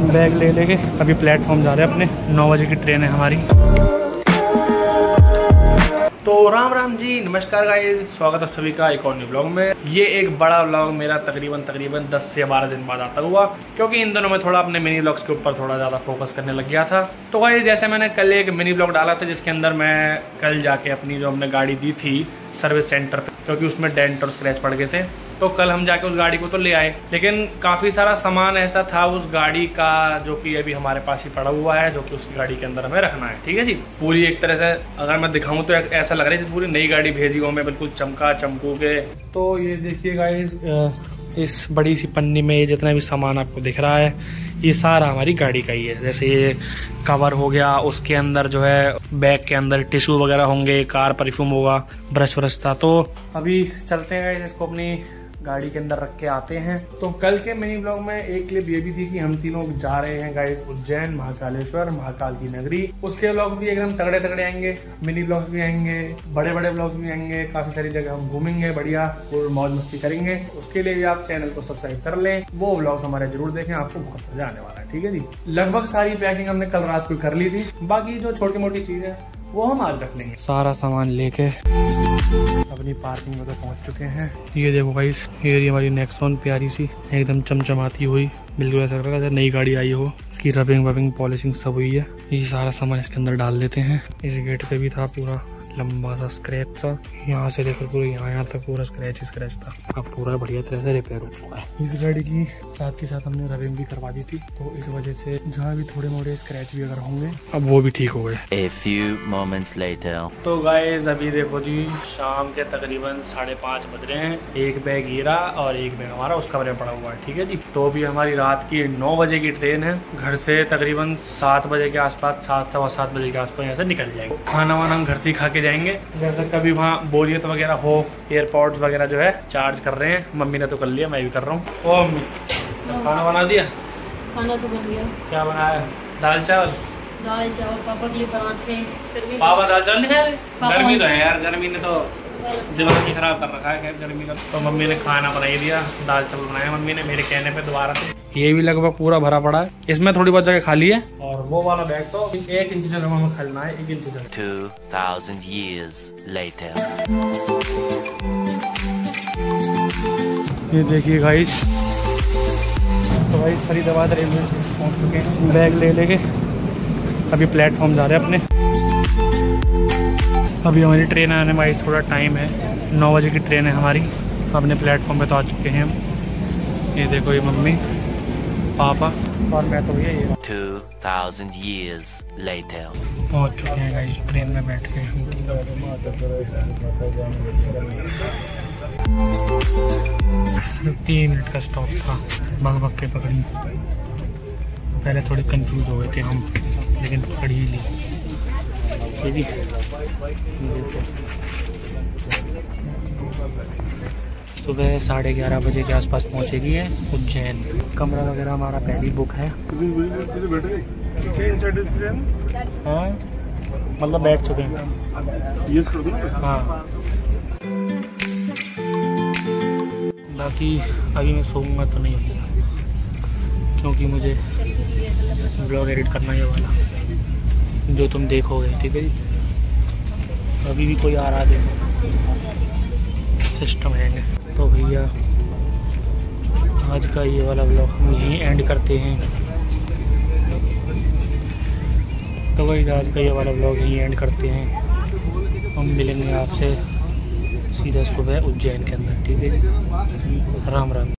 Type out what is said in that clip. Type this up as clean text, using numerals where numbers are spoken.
Bag ले लेके अभी प्लेटफॉर्म जा रहे हैं अपने। 9 बजे की ट्रेन है हमारी। तो राम राम जी, नमस्कार गाइस, स्वागत है सभी का एक और न्यू ब्लॉग में। ये एक बड़ा ब्लॉग मेरा तकरीबन 10 से 12 दिन बाद आता हुआ, क्योंकि इन दिनों में थोड़ा अपने मिनी ब्लॉग्स के ऊपर थोड़ा ज़्यादा फोकस करने लग गया था। तो गाइस जैसे मैंने कल एक मिनी ब्लॉग डाला था जिसके अंदर मैं कल जाके अपनी जो हमने गाड़ी दी थी सर्विस सेंटर पे, क्योंकि उसमें डेंट और स्क्रैच पड़ गए थे, तो कल हम जाके उस गाड़ी को तो ले आए, लेकिन काफ़ी सारा सामान ऐसा था उस गाड़ी का जो कि अभी हमारे पास ही पड़ा हुआ है, जो कि उस गाड़ी के अंदर हमें रखना है। ठीक है जी। पूरी एक तरह से अगर मैं दिखाऊं तो ऐसा लग रहा है जैसे पूरी नई गाड़ी भेजी हो मैं, बिल्कुल चमका चमकू के। तो ये देखिए गाइस, इस बड़ी सी पन्नी में ये जितना भी सामान आपको दिख रहा है ये सारा हमारी गाड़ी का ही है। जैसे ये कवर हो गया, उसके अंदर जो है बैग के अंदर टिश्यू वगैरह होंगे, कार परफ्यूम होगा, ब्रश व्रश था। तो अभी चलते हैं इसको अपनी गाड़ी के अंदर रख के आते हैं। तो कल के मिनी ब्लॉग में एक क्लिप ये भी थी कि हम तीनों जा रहे हैं गाइस उज्जैन, महाकालेश्वर, महाकाल की नगरी। उसके ब्लॉग भी एकदम तगड़े तगड़े आएंगे, मिनी ब्लॉग्स भी आएंगे, बड़े बड़े ब्लॉग्स भी आएंगे, काफी सारी जगह हम घूमेंगे, बढ़िया और मौज मस्ती करेंगे। उसके लिए भी आप चैनल को सब्सक्राइब कर लें, वो ब्लॉग्स हमारे जरूर देखें, आपको बहुत मजा आने वाला है। ठीक है जी। लगभग सारी पैकिंग हमने कल रात को कर ली थी, बाकी जो छोटी मोटी चीज है वो हम आज रख लेंगे। सारा सामान लेके अपनी पार्किंग में तो पहुंच चुके हैं। ये देखो गाइस, ये हमारी नेक्सॉन प्यारी सी एकदम चमचमाती हुई, बिल्कुल ऐसा लग रहा है नई गाड़ी आई हो। इसकी रबिंग वबिंग पॉलिशिंग सब हुई है। ये सारा सामान इसके अंदर डाल देते हैं। इस गेट पे भी था पूरा लंबा सा स्क्रैच सा, यहाँ से लेकर पूरे यहाँ तक पूरा स्क्रैच था। अब पूरा बढ़िया तरह से रिपेयर हो चुका है। इस गाड़ी की साथ ही साथ हमने रबिंग भी करवा दी थी, तो इस वजह से जहाँ भी थोड़े मोड़े स्क्रैच भी अगर होंगे अब वो भी ठीक हो गए। A few moments later. तो गाइस अभी देखो जी, शाम के तकरीबन 5:30 बज रहे हैं। एक बैग हीरा और एक बैग हमारा उस कमरे में पड़ा हुआ है। ठीक है जी। तो अभी हमारी रात की 9 बजे की ट्रेन है। घर से तकरीबन 7 बजे के आसपास, 7 सवा 7 बजे के आसपास यहाँ से निकल जाएंगे। खाना वाना हम घर से खा के जाएंगे। जैसे कभी वहाँ बोरियत वगैरह हो, एयरपोर्ट्स वगैरह जो है चार्ज कर रहे हैं। मम्मी ने तो कर लिया, मैं भी कर रहा हूँ। ओ मम्मी, खाना बना दिया? खाना तो बन गया। क्या बनाया? दाल चावल पापा के लिए पराठे। पापा दाल चावल नहीं खाए? गर्मी तो है यार, गर्मी ने तो दिमाग ही खराब कर रखा है गर्मी का। तो मम्मी ने खाना बना ही दिया, दाल चावल बनाया मम्मी ने मेरे कहने पे दोबारा से। ये भी लगभग पूरा भरा पड़ा है, इसमें थोड़ी बहुत जगह खाली है। और वो वाला बैग तो 1 इंच जगह में खाना है, 1 इंच जगह। 2000 years later. ये देखिए गाइस, तो गाइस फरीदाबाद रेलवे स्टेशन पहुंच चुके हैं। बैग ले लेके अभी प्लेटफॉर्म जा रहे हैं अपने। अभी हमारी ट्रेन आने में थोड़ा टाइम है, 9 बजे की ट्रेन है हमारी। अपने प्लेटफॉर्म पे तो आ चुके हैं हम। ये देखो, ये मम्मी, पापा और मैं तो ये 2000 years later. पहुंच चुके हैं गाइस ट्रेन में बैठ के। सिर्फ 3 मिनट का स्टॉप था, बग के पकड़ी। पहले थोड़े कंफ्यूज हो गए थे हम, लेकिन पकड़ ही ली। ठीक है। सुबह 11:30 बजे के आसपास पहुंचेगी है उज्जैन। कमरा वगैरह हमारा पहली बुक है। हाँ मतलब बैठ चुके हैं। हाँ, बाकी अभी मैं सोऊंगा तो नहीं, क्योंकि मुझे ब्लॉग एडिट करना है वाला जो तुम देखोगे। ठीक है जी। अभी भी कोई आ रहा है, सिस्टम है। तो भैया आज का ये वाला ब्लॉग हम यहीं एंड करते हैं। तो भाई आज का ये वाला ब्लॉग यहीं एंड करते हैं। हम मिलेंगे आपसे सीधा सुबह उज्जैन के अंदर। ठीक है जी। राम राम।